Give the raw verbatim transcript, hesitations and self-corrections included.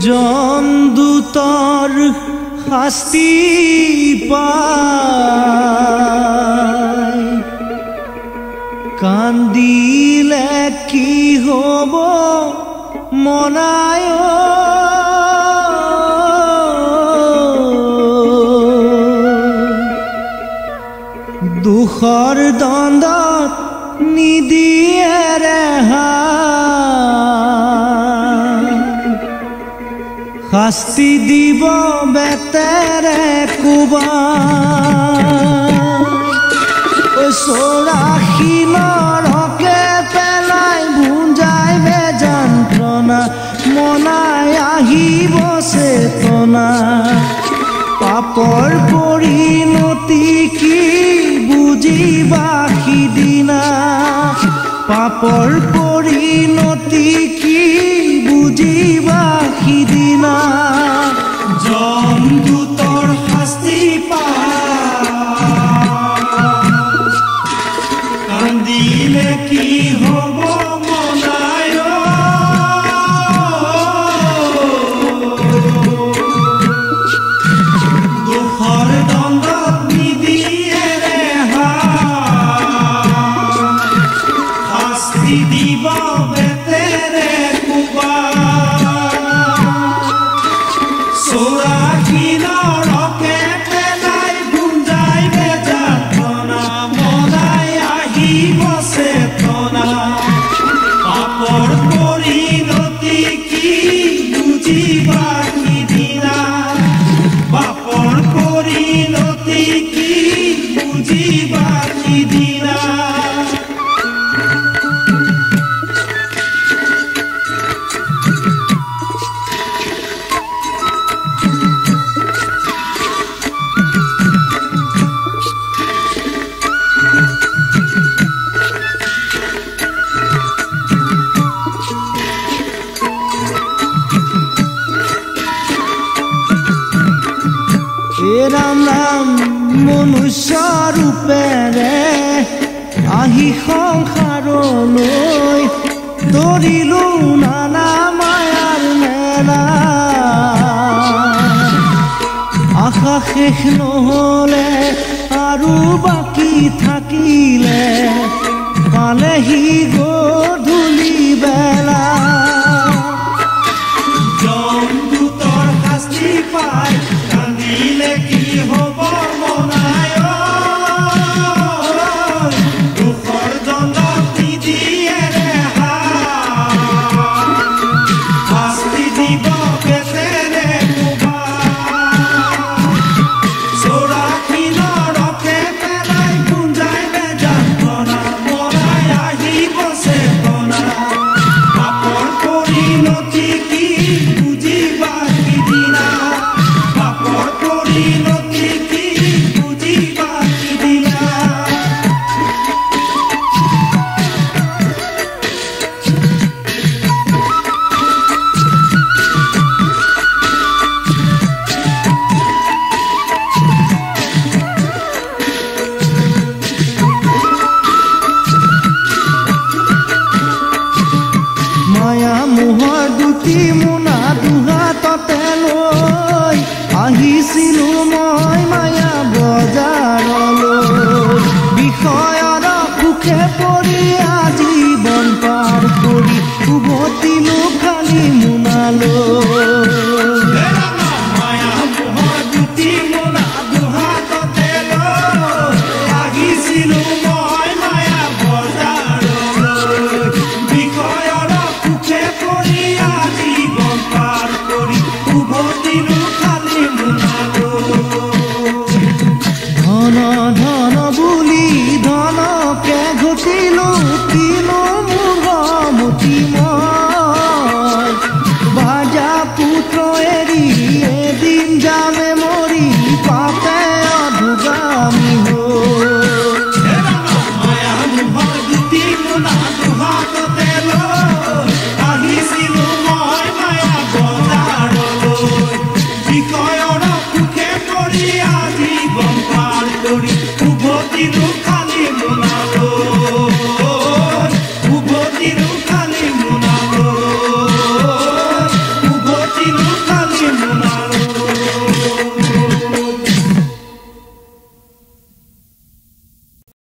জমদূতৰ শাস্তি পাই কান্দিলে কি হ'ব মনায় দুখৰ দণ্ডত নিদিয়ে ৰেহাই শাস্তি দিব বেতেৰে কোবাই চৌৰাশী নৰকে পেলাই ভুঞ্জাই বেযন্ত্ৰণা মনাই আহিব চেতনা পাপৰ পৰিণতি কি বুজিবা সিদিনা পাপৰ পৰিণতি কি বুজিবা সিদিনা জমদূতৰ শাস্তি পাই কান্দিলে কি হ'ব মনায় দুখৰ দণ্ডত নিদিয়ে ৰেহাই শাস্তি দিব বেতেৰে চৌৰাশী নৰকে পেলাই ভুঞ্জাই বেযন্ত্ৰণা মনাই আহিব চেতনা পাপৰ পৰিণতি কি বুজিবা সিদিনা পাপৰ পৰিণতি কি বুজিবা সিদিনা ৰাম ৰাম মনুষ্য ৰূপেৰে আহি সংসাৰলৈ ধৰিলো নানা মায়াৰ মেলা আশা শেষ নহলে আৰু বাকী থাকিলে পালেহি গধূলি বেলা জমদূতৰ শাস্তি পাই কান্দিলে কি হ'ব মনায় দুখৰ দণ্ডত নিদিয়ে ৰেহাই শাস্তি দিব বেতেৰে কোবাই চৌৰাশী নৰকে পেলাই ভুঞ্জাই বেযন্ত্ৰণা মনাই আহিব চেতনা পাপৰ পৰিণতি কি বুজিবা সিদিনা পাপৰ পৰিণতি কি বুজিবা সিদিনা মায়া মোহৰ দুটি মোনা দুহাততে লৈ আহিছিলো মই মায়া বজাৰলৈ বিষয়ৰ সুখে পৰি আজীৱন পাৰ কৰি উভতিলো খালি মোনালৈ মায়া মোহৰ দুটি মোনা দুহাততে লৈ আহিছিলো মই মায়া বজাৰলৈ বিষয়ৰ সুখে পৰি আজীৱন পাৰ কৰি উভতিলো খালি মোনালৈ ধন ধন বুলি ধনকে ঘটিলো কিনো মোৰ মুঠি মই ভাজা পুত্ৰ এৰি এদিন যামে মৰি পাপে অধুগামী হৈ মায়া মোহৰ দুটি মোনা দুহাততে লৈ আহিছিলো মই মায়া বজাৰলৈ বিষয়ৰ সুখে পৰি আজীৱন পাৰ কৰি উভতিলো